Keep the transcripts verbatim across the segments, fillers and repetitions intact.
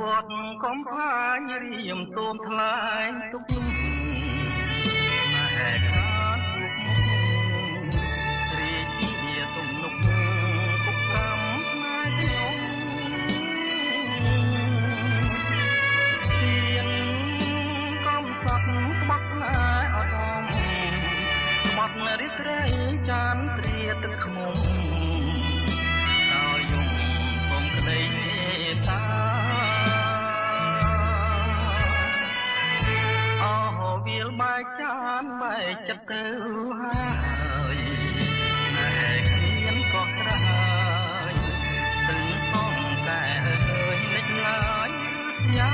គាត់កុំខ្លាចរៀមទូមថ្លែងទុកនោះណែខានពួកមុខរីជាទំនុកពុកកម្មផ្នែកខ្ញុំទៀនកំសត់ក្បត់ផ្នែកអត់អំក្បត់រិទ្ធរីចានព្រាទឹកខ្មុំឲ្យយំពំក្តីតាវាលបែកចានបែកចិត្តទៅហើយណែគ្មានក៏ក្រហើយទឹកផងតែអើយលេចឡើយយ៉ា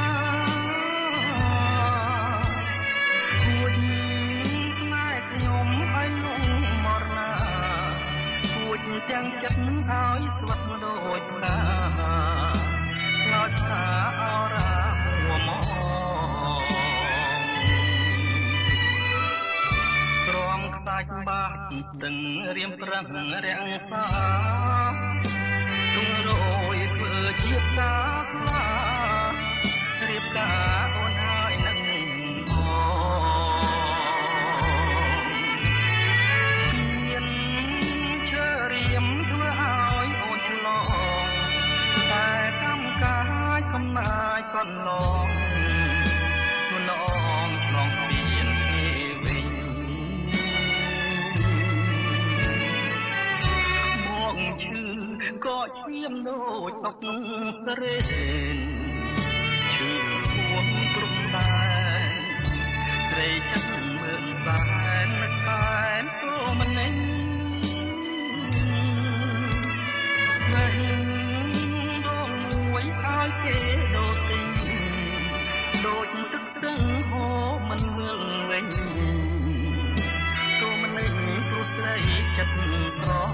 គួចណែខ្ញុំឲ្យលងមរណាគួចទាំងចិត្តឲ្យស្វិតដូចផ្កាឆ្លោតថាអរាមួមកបាច់បាត់ទាំងរៀមប្រឹងរាំងសាទុំរយធ្វើជាតាខ្លារៀបការអូនហើយនឹងមានឈើរៀមធ្វើឲ្យអូនឆ្លងតែកម្មកាយកំណាយកន្លងខ្លួនអងឆ្លងពីនក៏ឈាមដូចអុកស្រេនឈឺពោះគ្រប់តែត្រីចិត្តមើលតែនឹកតែទៅមិនណេញនៅដងមួយឲ្យគេដូរទិញដូចទឹកទឹកហូរមិនមើលវិញទៅមិនណេញព្រោះត្រីចិត្តប្រង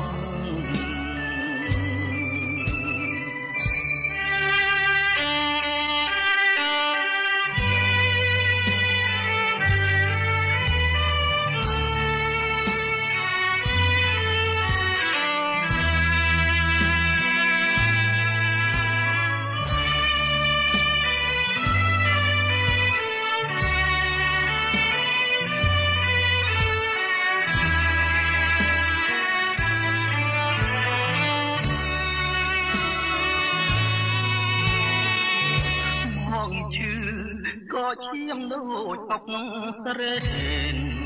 ឈាមដូចអុកស្រេន